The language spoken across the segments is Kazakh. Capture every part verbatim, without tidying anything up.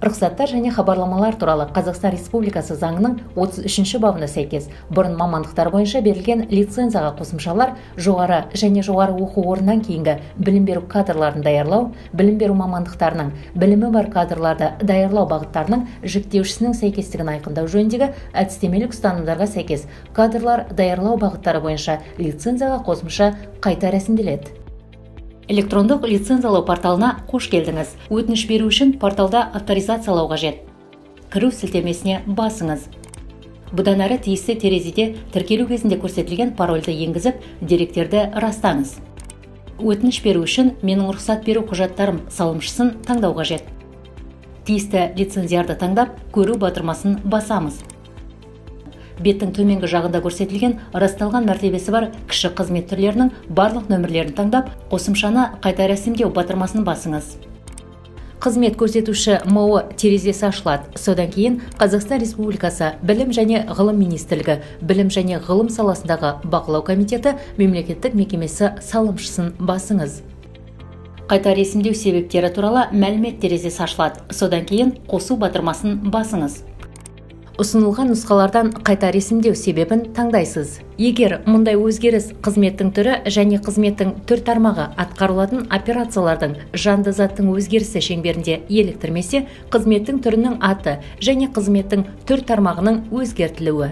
Рұқсаттар және хабарламалар туралы Қазақстан Республикасы заңының отыз үшінші бабына сәйкес бұрын мамандықтар бойынша берілген лицензияға қосымшалар жоғары және жоғары оқу орнынан кейінгі білім беру кадрларын даярлау, білім беру мамандықтарының білімі бар кадрларды даярлау бағыттарының жіктеушісінің сәйкестігін айқындау жөніндегі әдістемелік ұстанымдарға сәйкес кадрлар даярлау бағыттары бойынша лицензияға қосымша қайта рәсімделеді. Электрондық лицензиялау порталына қош келдіңіз. Өтініш беру үшін порталда авторизациялау қажет. Кіру сілтемесіне басыңыз. Бұдан әрі тиісті терезеде тіркелу кезінде көрсетілген парольді енгізіп, деректерді растаңыз. Өтініш беру үшін менің рұқсат беру құжаттарым салымшысын таңдау қажет. Тиісті лицензиярды таңдап, көру батырмасын басамыз. Беттің төменгі жағында көрсетілген расталған мәртебесі бар кіші қызмет түрлерінің барлық нөмірлерін таңдап, қосымшаны қайта рәсімдеу батырмасын басыңыз. Қызмет көрсетуші МО терезесі ашылады. Содан кейін Қазақстан Республикасы Білім және Ғылым Министрлігі Білім және Ғылым саласындағы бақылау комитеті мемлекеттік мекемесі салымшысын басыңыз. Қайта рәсімдеу себептері туралы мәлімет терезесі ашылады. Содан кейін қосу батырмасын басыңыз. Ұсынылған нұсқалардан қайта ресімдеу себебін таңдайсыз. Егер мұндай өзгеріс қызметтің түрі және қызметтің түр тармағы атқарылатын операциялардың жанды заттың өзгерісі шеңберінде еліктірмесе, қызметтің түрінің аты және қызметтің түр тармағының өзгертілуі.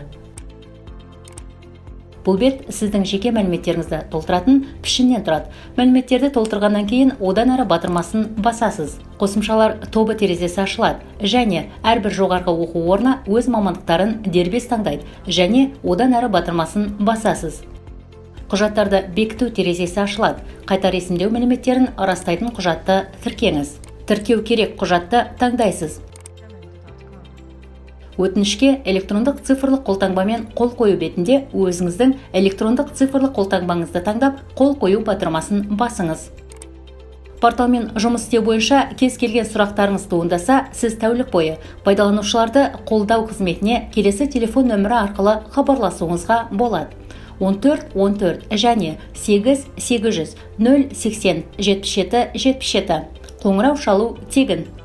Бұл бет сіздің жеке мәліметтеріңізді толтыратын пішіннен тұрады. Мәліметтерді толтырғаннан кейін одан әрі батырмасын басасыз. Қосымшалар тобы терезесі ашылады және әрбір жоғарғы оқу орны өз мамандықтарын дербес таңдайды және одан әрі батырмасын басасыз. Құжаттарды бекіту терезесі ашылады. Қайта ресімдеу мәліметтерін растайтын құжатты тіркеңіз. Тіркеу керек құжатты таңдайсыз. Өтінішке электрондық цифрлық қолтаңбамен қол қою бетінде өзіңіздің электрондық цифрлық қолтаңбаңызды таңдап, қол қою батырмасын басыңыз. Порталмен жұмыс істеу бойынша кез келген сұрақтарыңыз туындаса, сіз тәулік бойы пайдаланушыларды қолдау қызметіне келесі телефон нөмірі арқылы хабарласуыңызға болады. он төрт он төрт және сегіз сегіз жүз нөл сексен жетпіс жеті жетпіс жеті. Қоңырау шалу тегін.